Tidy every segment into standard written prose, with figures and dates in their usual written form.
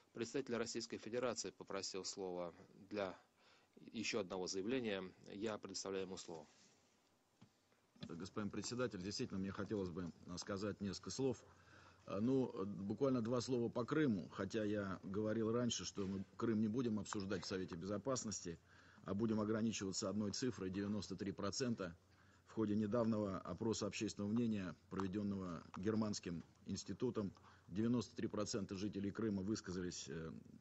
Представитель Российской Федерации попросил слова для еще одного заявления. Я предоставляю ему слово. Господин председатель, действительно, мне хотелось бы сказать несколько слов. Ну, буквально два слова по Крыму, хотя я говорил раньше, что мы Крым не будем обсуждать в Совете Безопасности, а будем ограничиваться одной цифрой — 93%. В ходе недавнего опроса общественного мнения, проведенного Германским институтом, 93% жителей Крыма высказались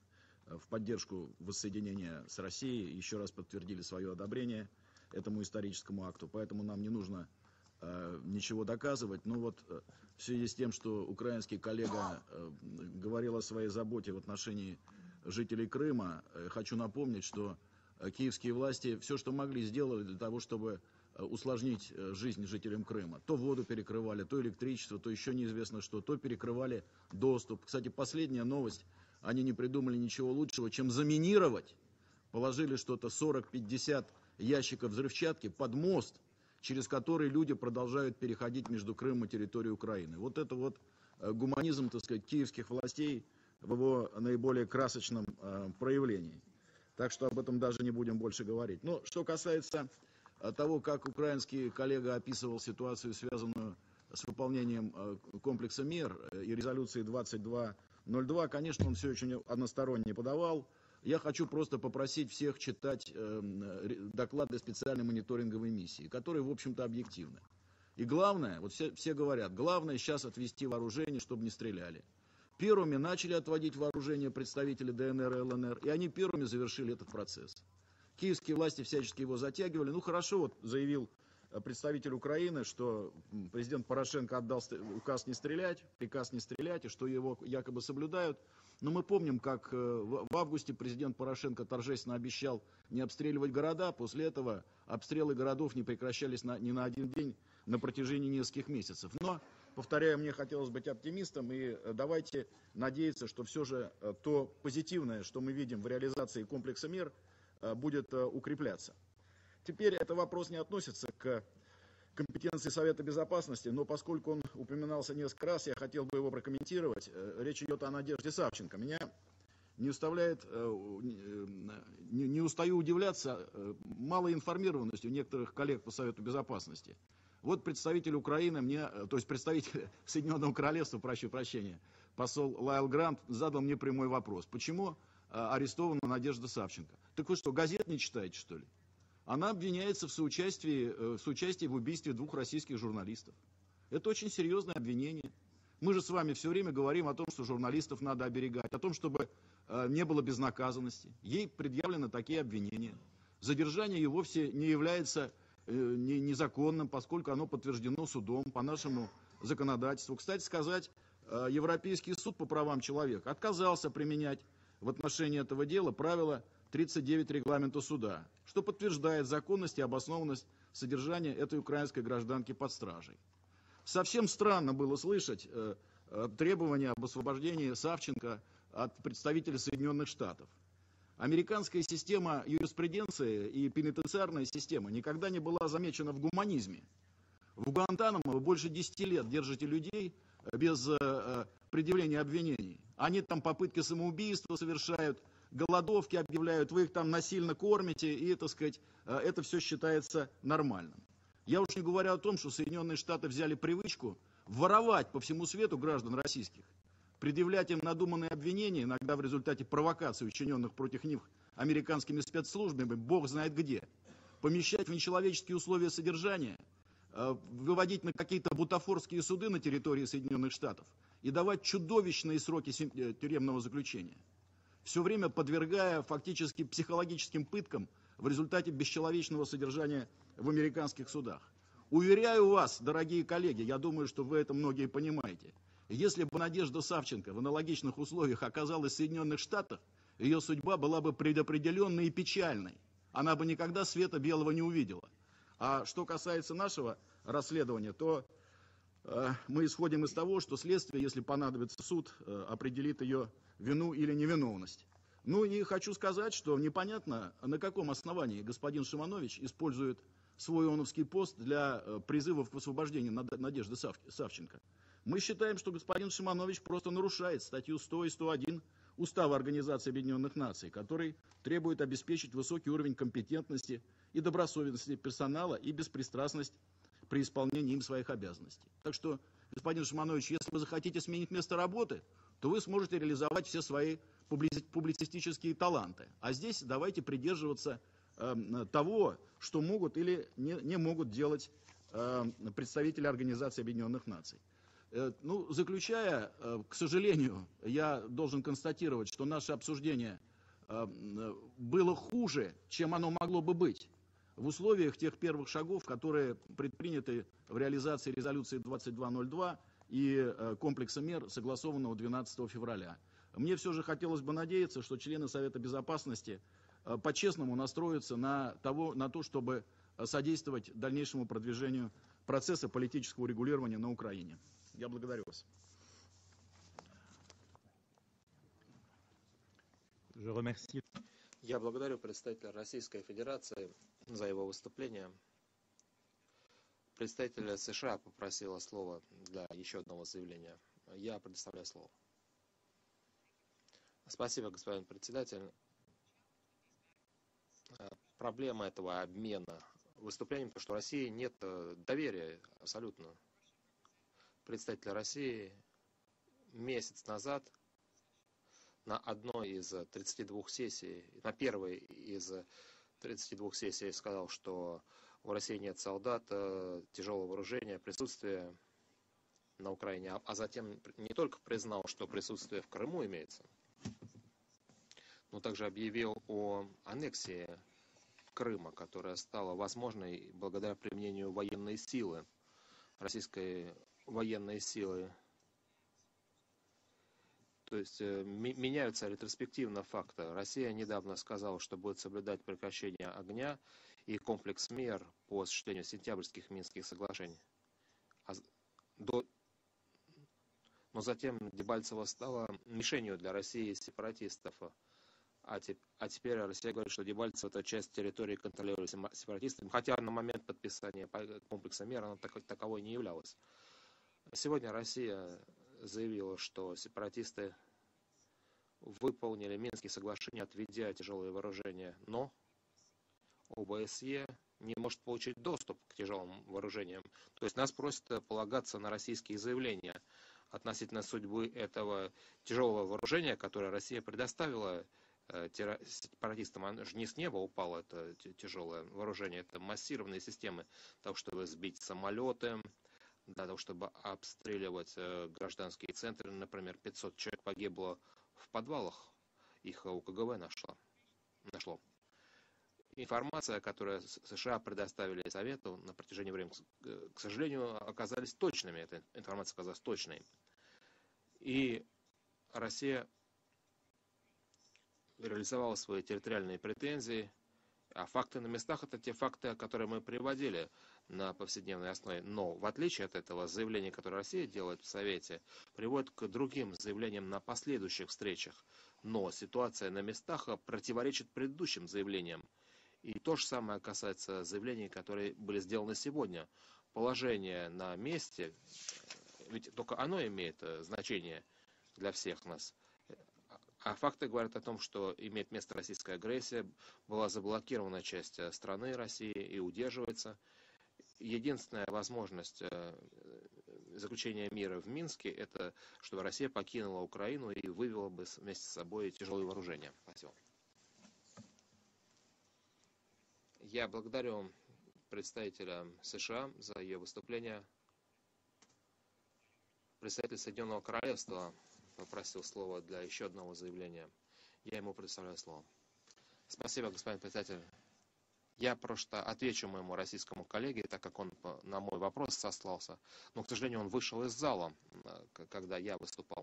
в поддержку воссоединения с Россией, еще раз подтвердили свое одобрение этому историческому акту, поэтому нам не нужно ничего доказывать. Но вот в связи с тем, что украинский коллега говорил о своей заботе в отношении жителей Крыма, хочу напомнить, что киевские власти все, что могли, сделали для того, чтобы усложнить жизнь жителям Крыма. То воду перекрывали, то электричество, то еще неизвестно что, то перекрывали доступ. Кстати, последняя новость, они не придумали ничего лучшего, чем заминировать. Положили что-то 40-50 ящиков взрывчатки под мост, через который люди продолжают переходить между Крымом и территорией Украины. Вот это вот гуманизм, так сказать, киевских властей в его наиболее красочном проявлении. Так что об этом даже не будем больше говорить. Но что касается того, как украинский коллега описывал ситуацию, связанную с выполнением комплекса мер и резолюции 2202, конечно, он все очень односторонне подавал. Я хочу просто попросить всех читать доклады специальной мониторинговой миссии, которые, в общем-то, объективны. И главное, вот все говорят, главное сейчас отвести вооружение, чтобы не стреляли. Первыми начали отводить вооружение представители ДНР и ЛНР, и они первыми завершили этот процесс. Киевские власти всячески его затягивали. Ну хорошо, вот заявил представитель Украины, что президент Порошенко отдал указ не стрелять, приказ не стрелять, и что его якобы соблюдают. Но мы помним, как в августе президент Порошенко торжественно обещал не обстреливать города. После этого обстрелы городов не прекращались ни на один день на протяжении нескольких месяцев. Но, повторяю, мне хотелось быть оптимистом, и давайте надеяться, что все же то позитивное, что мы видим в реализации комплекса мер, будет укрепляться. Теперь этот вопрос не относится к компетенции Совета Безопасности, но поскольку он упоминался несколько раз, я хотел бы его прокомментировать. Речь идет о Надежде Савченко. Меня не устаю удивляться малой информированностью некоторых коллег по Совету Безопасности. Вот представитель Украины то есть представитель Соединенного Королевства, прошу прощения, посол Лайл Грант задал мне прямой вопрос. Почему арестована Надежда Савченко? Так вы что, газет не читаете, что ли? Она обвиняется в соучастии в убийстве 2 российских журналистов. Это очень серьезное обвинение. Мы же с вами все время говорим о том, что журналистов надо оберегать, о том, чтобы не было безнаказанности. Ей предъявлены такие обвинения. Задержание ее вовсе не является незаконным, поскольку оно подтверждено судом по нашему законодательству. Кстати сказать, Европейский суд по правам человека отказался применять в отношении этого дела правила 39 регламента суда, что подтверждает законность и обоснованность содержания этой украинской гражданки под стражей. Совсем странно было слышать требования об освобождении Савченко от представителей Соединенных Штатов. Американская система юриспруденции и пенитенциарная система никогда не была замечена в гуманизме. В Гуантанамо вы больше 10 лет держите людей без предъявления обвинений. Они там попытки самоубийства совершают, голодовки объявляют, вы их там насильно кормите, и, так сказать, это все считается нормальным. Я уж не говорю о том, что Соединенные Штаты взяли привычку воровать по всему свету граждан российских, предъявлять им надуманные обвинения, иногда в результате провокаций, учиненных против них американскими спецслужбами, бог знает где, помещать в нечеловеческие условия содержания, выводить на какие-то бутафорские суды на территории Соединенных Штатов и давать чудовищные сроки тюремного заключения, все время подвергая фактически психологическим пыткам в результате бесчеловечного содержания в американских судах. Уверяю вас, дорогие коллеги, я думаю, что вы это многие понимаете, если бы Надежда Савченко в аналогичных условиях оказалась в Соединенных Штатах, ее судьба была бы предопределенной и печальной. Она бы никогда света белого не увидела. А что касается нашего расследования, то мы исходим из того, что следствие, если понадобится суд, определит ее вину или невиновность. Ну и хочу сказать, что непонятно, на каком основании господин Шиманович использует свой ООНовский пост для призывов к освобождению Надежды Савченко. Мы считаем, что господин Шиманович просто нарушает статью 100 и 101 Устава Организации Объединенных Наций, который требует обеспечить высокий уровень компетентности и добросовестности персонала и беспристрастность при исполнении им своих обязанностей. Так что, господин Шиманович, если вы захотите сменить место работы, то вы сможете реализовать все свои публицистические таланты. А здесь давайте придерживаться того, что могут или не могут делать представители Организации Объединенных Наций. Ну, заключая, к сожалению, я должен констатировать, что наше обсуждение было хуже, чем оно могло бы быть в условиях тех первых шагов, которые предприняты в реализации резолюции 2202 и комплекса мер, согласованного 12 февраля. Мне все же хотелось бы надеяться, что члены Совета Безопасности по-честному настроятся на то, чтобы содействовать дальнейшему продвижению процесса политического урегулирования на Украине. Я благодарю вас. Я благодарю представителя Российской Федерации за его выступление. Представитель США попросила слово для еще одного заявления. Я предоставляю слово. Спасибо, господин председатель. Проблема этого обмена выступлением, потому что в России нет доверия абсолютно. Представитель России месяц назад на одной из 32 сессий, на первой из 32 сессий сказал, что в России нет солдат, тяжелого вооружения, присутствия на Украине, а затем не только признал, что присутствие в Крыму имеется, но также объявил о аннексии Крыма, которая стала возможной благодаря применению военной силы, российской военной силы. То есть меняются ретроспективно факты. Россия недавно сказала, что будет соблюдать прекращение огня и комплекс мер по осуществлению сентябрьских Минских соглашений. Но затем Дебальцево стало мишенью для России и сепаратистов. А теперь Россия говорит, что Дебальцево — это часть территории, контролируемой сепаратистами, хотя на момент подписания комплекса мер она таковой не являлась. Сегодня Россия заявила, что сепаратисты выполнили Минские соглашения, отведя тяжелые вооружения, но ОБСЕ не может получить доступ к тяжелым вооружениям. То есть нас просят полагаться на российские заявления относительно судьбы этого тяжелого вооружения, которое Россия предоставила сепаратистам. Оно же не с неба упало, это тяжелое вооружение, это массированные системы, того, чтобы сбить самолеты, для того, чтобы обстреливать гражданские центры. Например, 500 человек погибло в подвалах, их УКГВ нашло. Информация, которую США предоставили Совету на протяжении времени, к сожалению, оказались точными. Эта информация оказалась точной. И Россия реализовала свои территориальные претензии. А факты на местах — это те факты, которые мы приводили на повседневной основе. Но, в отличие от этого, заявление, которое Россия делает в Совете, приводит к другим заявлениям на последующих встречах. Но ситуация на местах противоречит предыдущим заявлениям. И то же самое касается заявлений, которые были сделаны сегодня. Положение на месте, ведь только оно имеет значение для всех нас. А факты говорят о том, что имеет место российская агрессия, была заблокирована часть страны России и удерживается. Единственная возможность заключения мира в Минске — это чтобы Россия покинула Украину и вывела бы вместе с собой тяжелые вооружения. Спасибо. Я благодарю представителя США за ее выступление. Представитель Соединенного Королевства попросил слово для еще одного заявления. Я ему предоставляю слово. Спасибо, господин председатель. Я просто отвечу моему российскому коллеге, так как он на мой вопрос сослался. Но, к сожалению, он вышел из зала, когда я выступал.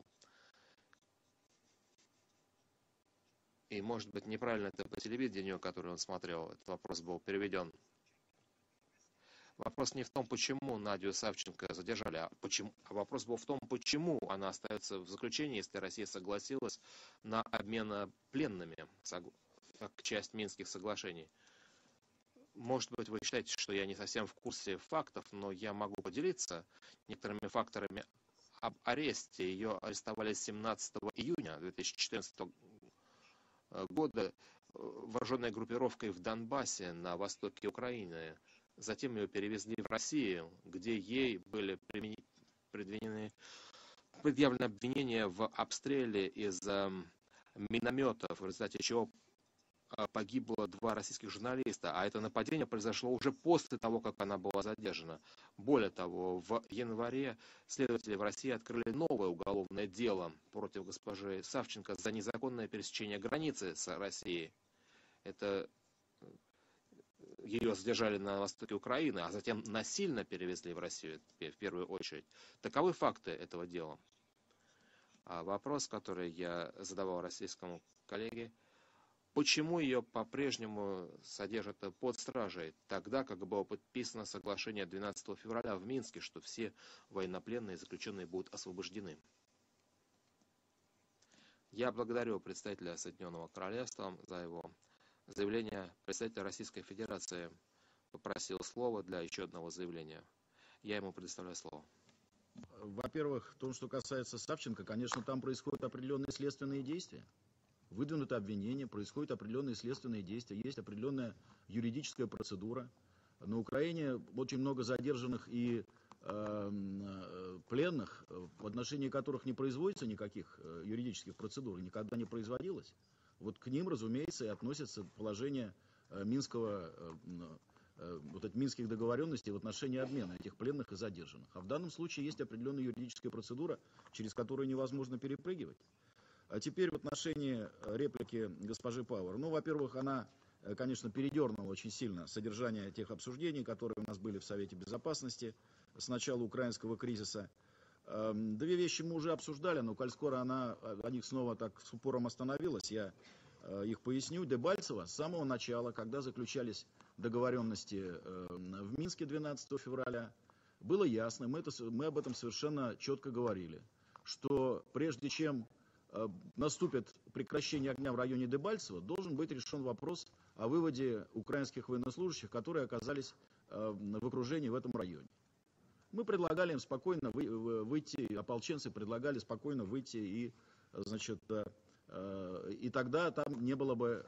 И, может быть, неправильно это по телевидению, которое он смотрел, этот вопрос был переведен. Вопрос не в том, почему Надю Савченко задержали, а вопрос был в том, почему она остается в заключении, если Россия согласилась на обмен пленными, как часть Минских соглашений. Может быть, вы считаете, что я не совсем в курсе фактов, но я могу поделиться некоторыми факторами об аресте. Ее арестовали 17 июня июня 2014 года вооруженной группировкой в Донбассе на востоке Украины. Затем ее перевезли в Россию, где ей были предъявлены обвинения в обстреле из минометов, в результате чего погибло 2 российских журналиста, а это нападение произошло уже после того, как она была задержана. Более того, в январе следователи в России открыли новое уголовное дело против госпожи Савченко за незаконное пересечение границы с Россией. Это ее задержали на востоке Украины, а затем насильно перевезли в Россию в первую очередь. Таковы факты этого дела. А вопрос, который я задавал российскому коллеге: почему ее по-прежнему содержат под стражей, тогда как было подписано соглашение 12 февраля в Минске, что все военнопленные заключенные будут освобождены? Я благодарю представителя Соединенного Королевства за его заявление. Представитель Российской Федерации попросил слова для еще одного заявления. Я ему предоставляю слово. Во-первых, в том, что касается Савченко, конечно, там происходят определенные следственные действия. Выдвинуто обвинение, происходят определенные следственные действия, есть определенная юридическая процедура. На Украине очень много задержанных и пленных, в отношении которых не производится никаких юридических процедур, никогда не производилось. Вот к ним, разумеется, и относится положение минских договоренностей в отношении обмена этих пленных и задержанных. А в данном случае есть определенная юридическая процедура, через которую невозможно перепрыгивать. А теперь в отношении реплики госпожи Пауэр. Ну, во-первых, она, конечно, передернула очень сильно содержание тех обсуждений, которые у нас были в Совете Безопасности с начала украинского кризиса. 2 вещи мы уже обсуждали, но коль скоро она о них снова так с упором остановилась, я их поясню. Дебальцево с самого начала, когда заключались договоренности в Минске 12 февраля, было ясно, мы об этом совершенно четко говорили, что прежде чем наступит прекращение огня в районе Дебальцево, должен быть решен вопрос о выводе украинских военнослужащих, которые оказались в окружении в этом районе. Мы предлагали им спокойно выйти, ополченцы предлагали спокойно выйти, и тогда там не было бы,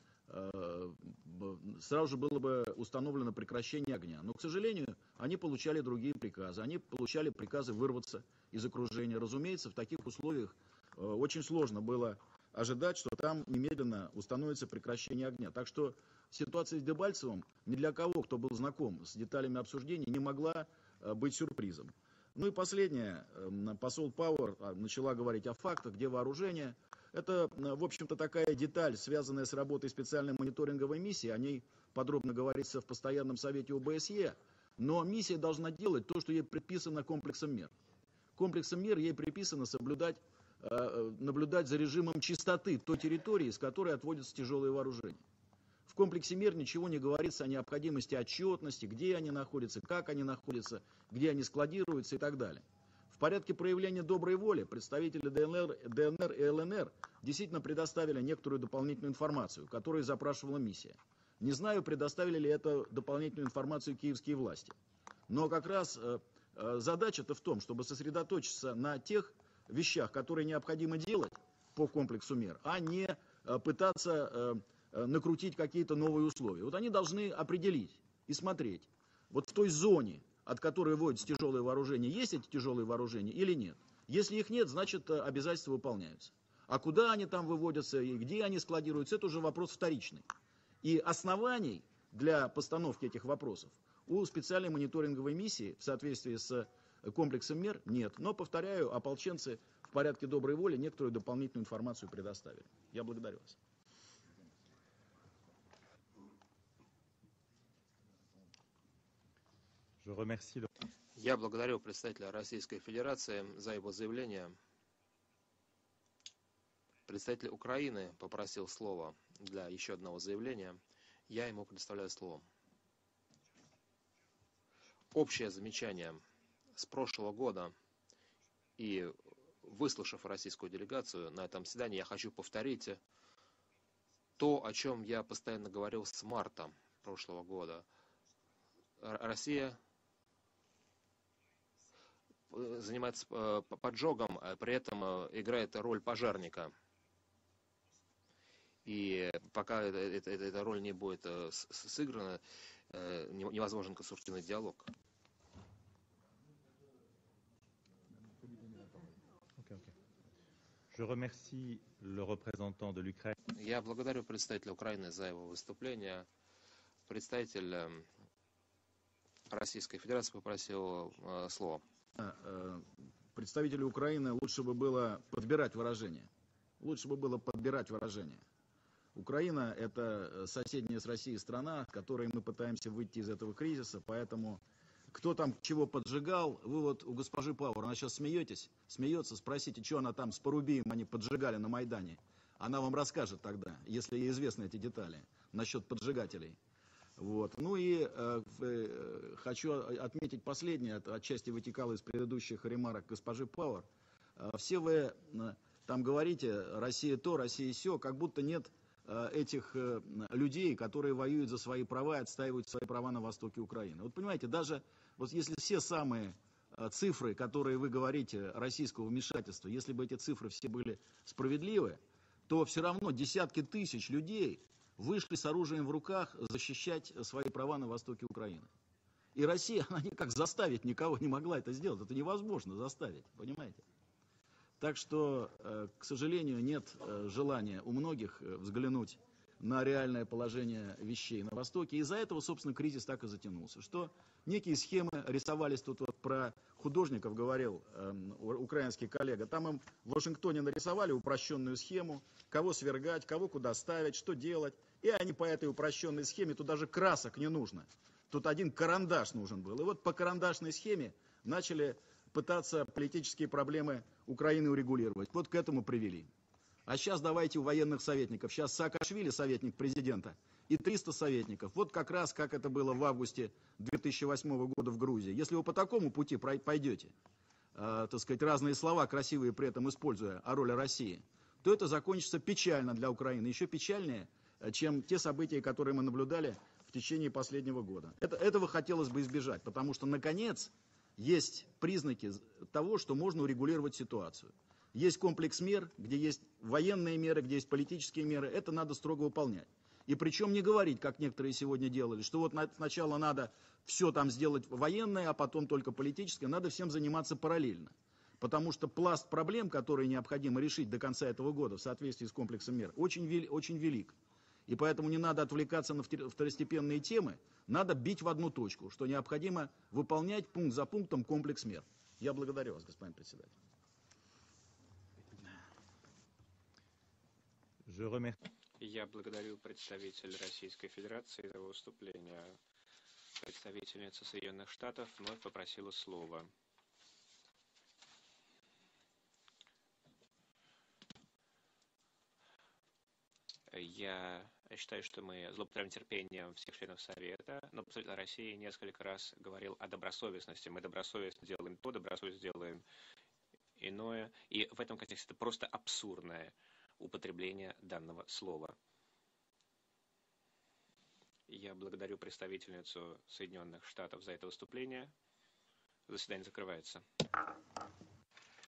сразу же было бы установлено прекращение огня. Но, к сожалению, они получали другие приказы. Они получали приказы вырваться из окружения. Разумеется, в таких условиях очень сложно было ожидать, что там немедленно установится прекращение огня. Так что ситуация с Дебальцевым ни для кого, кто был знаком с деталями обсуждений, не могла быть сюрпризом. Ну и последнее. Посол Пауэр начала говорить о фактах, где вооружение. Это, в общем-то, такая деталь, связанная с работой специальной мониторинговой миссии. О ней подробно говорится в постоянном совете ОБСЕ. Но миссия должна делать то, что ей предписано комплексом мер. Комплексом мер ей приписано наблюдать за режимом чистоты той территории, с которой отводятся тяжелые вооружения. В комплексе мер ничего не говорится о необходимости отчетности, где они находятся, как они находятся, где они складируются и так далее. В порядке проявления доброй воли представители ДНР и ЛНР действительно предоставили некоторую дополнительную информацию, которую запрашивала миссия. Не знаю, предоставили ли эту дополнительную информацию киевские власти. Но как раз задача-то в том, чтобы сосредоточиться на тех вещах, которые необходимо делать по комплексу мер, а не пытаться накрутить какие-то новые условия. Вот они должны определить и смотреть, вот в той зоне, от которой вводятся тяжелые вооружения, есть эти тяжелые вооружения или нет. Если их нет, значит обязательства выполняются. А куда они там выводятся и где они складируются, это уже вопрос вторичный. И оснований для постановки этих вопросов у специальной мониторинговой миссии в соответствии с комплексом мер нет. Но, повторяю, ополченцы в порядке доброй воли некоторую дополнительную информацию предоставили. Я благодарю вас. Я благодарю представителя Российской Федерации за его заявление. Представитель Украины попросил слова для еще одного заявления. Я ему предоставляю слово. Общее замечание с прошлого года, и выслушав российскую делегацию на этом заседании, я хочу повторить то, о чем я постоянно говорил с марта прошлого года. Россия занимается поджогом, при этом играет роль пожарника. И пока эта роль не будет сыграна, невозможен конструктивный диалог. Я благодарю представителя Украины за его выступление. Представитель Российской Федерации попросил слово. Представителю Украины лучше бы было подбирать выражения. Украина – это соседняя с Россией страна, с которой мы пытаемся выйти из этого кризиса, поэтому кто там чего поджигал, вы вот у госпожи Пауэр, она сейчас смеется, спросите, что она там с Порубием они поджигали на Майдане. Она вам расскажет тогда, если ей известны эти детали насчет поджигателей. Вот. Ну и хочу отметить последнее, это отчасти вытекало из предыдущих ремарок госпожи Пауэр. Все вы там говорите, Россия то, Россия сё, как будто нет этих людей, которые воюют за свои права и отстаивают свои права на востоке Украины. Вот понимаете, даже вот если все самые цифры, которые вы говорите, российского вмешательства, если бы эти цифры все были справедливы, то все равно десятки тысяч людей вышли с оружием в руках защищать свои права на востоке Украины. И Россия, она никак заставить никого не могла это сделать. Это невозможно заставить, понимаете? Так что, к сожалению, нет желания у многих взглянуть на реальное положение вещей на Востоке. Из-за этого, собственно, кризис так и затянулся. Что некие схемы рисовались, тут вот про художников говорил украинский коллега. Там им в Вашингтоне нарисовали упрощенную схему, кого свергать, кого куда ставить, что делать. И они по этой упрощенной схеме, тут даже красок не нужно. Тут один карандаш нужен был. И вот по карандашной схеме начали пытаться политические проблемы Украины урегулировать. Вот к этому привели. А сейчас давайте у военных советников. Сейчас Саакашвили советник президента и 300 советников. Вот как раз как это было в августе 2008 года в Грузии. Если вы по такому пути пойдете, так сказать, разные слова красивые при этом используя о роли России, то это закончится печально для Украины. Еще печальнее, чем те события, которые мы наблюдали в течение последнего года. Этого хотелось бы избежать, потому что, наконец, есть признаки того, что можно урегулировать ситуацию. Есть комплекс мер, где есть военные меры, где есть политические меры. Это надо строго выполнять. И причем не говорить, как некоторые сегодня делали, что вот сначала надо все там сделать военное, а потом только политическое. Надо всем заниматься параллельно. Потому что пласт проблем, которые необходимо решить до конца этого года в соответствии с комплексом мер, очень велик. И поэтому не надо отвлекаться на второстепенные темы, надо бить в одну точку, что необходимо выполнять пункт за пунктом комплекс мер. Я благодарю вас, господин председатель. Я благодарю представителя Российской Федерации за выступление. Представительница Соединенных Штатов вновь попросила слова. Я считаю, что мы злоупотребляем терпением всех членов Совета, но представитель России несколько раз говорил о добросовестности. Мы добросовестно делаем то, добросовестно делаем иное. И в этом контексте это просто абсурдное употребление данного слова. Я благодарю представительницу Соединенных Штатов за это выступление. Заседание закрывается.